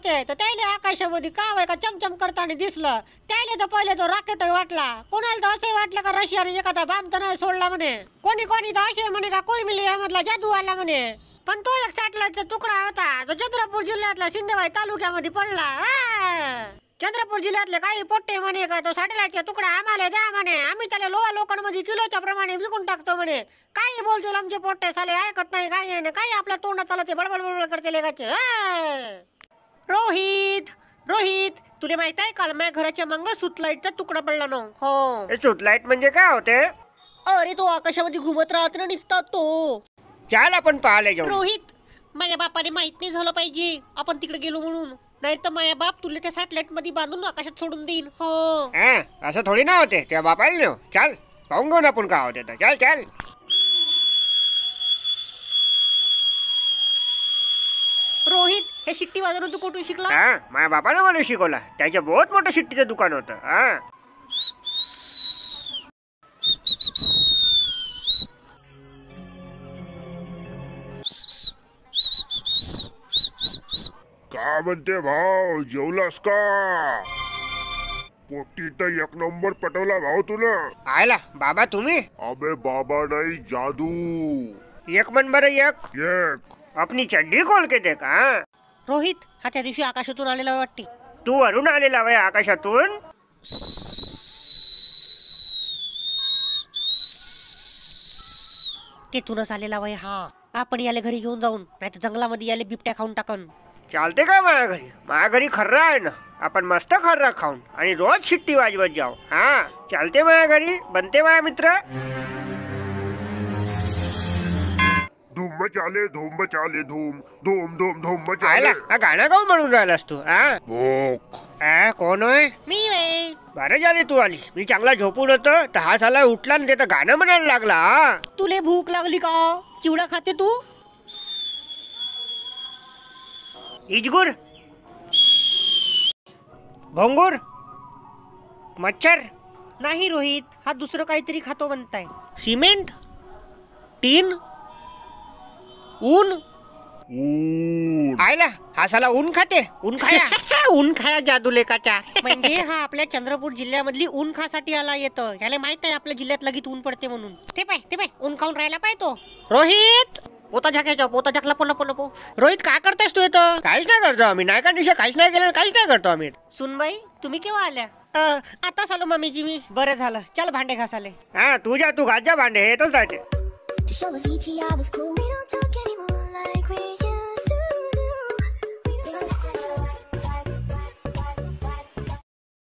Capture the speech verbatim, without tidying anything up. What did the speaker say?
होते तर त्याले आकाशामध्ये का वय का चमचम करताना दिसलं. त्याले तर पहिले तो रॉकेट वाटला. कोणाला तर असं वाटलं का रशियाने एखादा बॉम्ब तर नाही सोडला म्हणे. कोणी कोणी तर असे म्हणे का कोई मिली मधला जादू आला म्हणे. पण तो एक सॅटेलाइटचा तुकडा होता जो चंद्रपूर जिल्ह्यातला सिंदेवाई तालुक्यामध्ये पडला. चंद्रपूर जिल्ह्यातले काही पोट्टे म्हणे का तो सॅटेलाइटचा तुकडा आम्हाला द्या म्हणे. आम्ही त्याला लोहा लोकांमध्ये किलोच्या प्रमाणे विकून टाकतो म्हणे. काही बोलतील आमचे पोट्टे साले ऐकत नाही काही नाही. काही आपल्या तोंडात चालते बडबड बडबड करते लेगाचे. रोहित रोहित तुला माहित आहे काल माझ्या घराच्या मंग सुतलाईटचा तुकडा पडला ना. हो सुतलाईट म्हणजे काय होते? अरे तो आकाशामध्ये घुमत राहत ना दिसतात तो. चाल आपण पाहायला जाऊ. रोहित माझ्या बापाने माहित नाही झालं पाहिजे आपण तिकडे गेलो म्हणून. नाही तर माझ्या बाप तुला त्या सॅटेलाइट मध्ये बांधून आकाशात सोडून देईन. हो असं थोडी ना होते त्या बापाला नेऊ. चाल पाहून घेऊन आपण काय होते. चाल चाल. रोहित हे शिट्टी वाजवून तू कुठून शिकला? हा माझ्या बापाने मला शिकवला. त्याच्या बहुत मोठं शिट्टीचं दुकान होतं. हा काय म्हणते भाऊ, जेवलास का? पोटी तर एक नंबर पटवला भाऊ तुला. आयला बाबा तुम्ही? अबे बाबा नाही, जादू. एक नंबर एक एक आपली चड्डी खोल के दे का? रोहित हा त्या दिवशी आकाशातून आलेला वाटते. तू वरून आलेला वय आकाशातून? तेथूनच आलेला वय हा. आपण याले घरी घेऊन जाऊन नाही तर जंगलामध्ये याले बिबट्या खाऊन टाकन. चालते का माझ्या घरी? माझ्या घरी खर्रा आहे ना. आपण मस्त खर्रा खाऊन आणि रोज शिट्टी वाजवत जाऊ. हा चालते माझ्या घरी. बनते माझ्या मित्र. धूम चाले धूम चाले धूम धूम धूम धूम चाले. आयला हा गाणं गाऊ म्हणून राहिलास तू? हा भोक. हा कोण होय? मी वे बरं झाले तू आलीस. मी चांगला झोपून होतो तर हा साला उठला आणि त्याचं गाणं म्हणायला लागला. हा तुले भूक लागली का? चिवडा खाते तू? इजगुर भोंगूर मच्छर नाही रोहित हा दुसरं काहीतरी खातो म्हणताय. सिमेंट टीन ऊन. ऊन. आयला हा साला ऊन खाते. ऊन खाया ऊन खाया जादू लेकाचा. म्हणजे हा आपल्या चंद्रपूर जिल्ह्यामधली ऊन खासाठी आला येतं. याला माहित आहे आपल्या जिल्ह्यात लगेच ऊन पडते म्हणून. ते पाय ते पाय ऊन खाऊन राहिला पाय तो. रोहित पोता झाकायचा पोता झाकला पोला पोला पो. रोहित काय करतेस तू येतं? काहीच नाही करतो आम्ही. नाही का निशा काहीच नाही केलं. काहीच नाही करतो आम्ही. सुनबाई तुम्ही केव्हा आल्या? आता आलो मम्मीजी मी. बरं झालं चल भांडे घासाले. हा तू जा तू घास जा भांडे. येतच राहते. To show Avicii I was cool, we don't talk anymore like we used